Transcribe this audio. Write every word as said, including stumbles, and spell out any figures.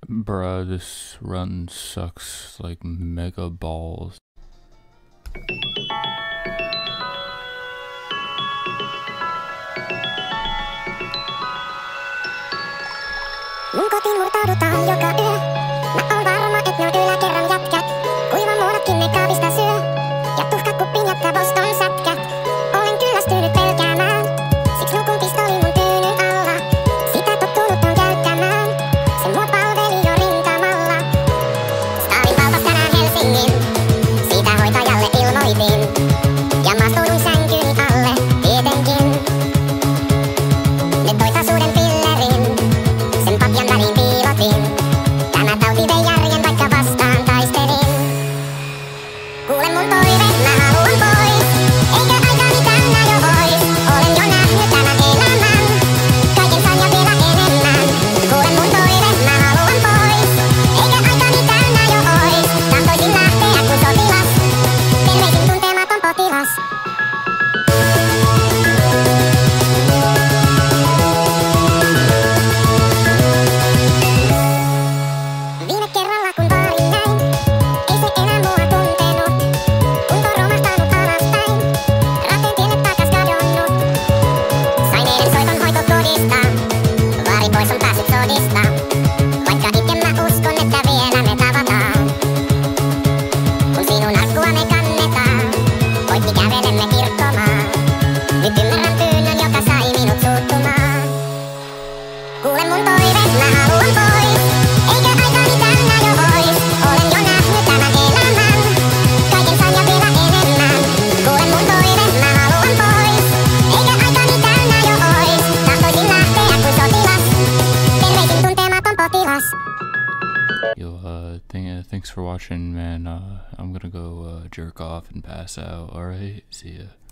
Bruh, this run sucks like mega balls. Mun kotiin murtaudutaan joka yö. Mä oon varma, et ne on yläkerran jätkät. Kuivan muonatkin ne kaapista syö. Ja tuhkakupin jätkä Boston sätkät. Olen kyllästynyt pelkäämään. Siks nukun pistolin mun tyynyn alla. Sitä tottunut on käyttämään. Se mua palveli jo rintamalla. Stalin valtas tänään Helsingin. Siitä hoitajalle ilmoitin. Ja maastoudun sänkyni alle tietenkin. Ne toi tasuuden pillerin. Sen patjan väliin piilotin. Tämä tauti vei järjen vaikka vastaan taistelin. Kuule mun toiveet, mä haluan pois. Eikä aika mitään nää jo ois. Olen jo nähnyt tämän elämän. Kaiken saan ja vielä enemmän. Kuule mun toiveet, mä haluan pois. Eikä aika mitään nää jo ois. Tahtoisin lähteä kun sotilas. Terveisin tuntematon potilas. Viime kerralla kun vaarin näin, ei se enää mua tuntenut. Kunto romahtanut alaspäin, rateen tielle takas kadonnut. Sain eilen soiton hoitokodista, vaari pois on päässyt sodista. Vaikka itken mä uskon, että vielä me tavataan. Kun sinun arkkua me kannetaan, voit mi kävelemme kirkkomaan. Nyt ymmärrän pyynnön, joka sai minut suuttumaan. Kuule mun toiveet, mä haluan pois. Eikä aika mitään nää jo ois. Olen jo nähnyt tämän elämän. Kaiken saan ja vielä enemmän. Kuule mun toiveet, mä haluan pois. Eikä aika mitään nää jo ois. Tahtoisin lähteä kuin sotilas. Terveisin tuntematon potilas. Yo, uh, th thanks for watching, man. Uh, I'm gonna go uh, jerk off and pass out. Alright, see ya.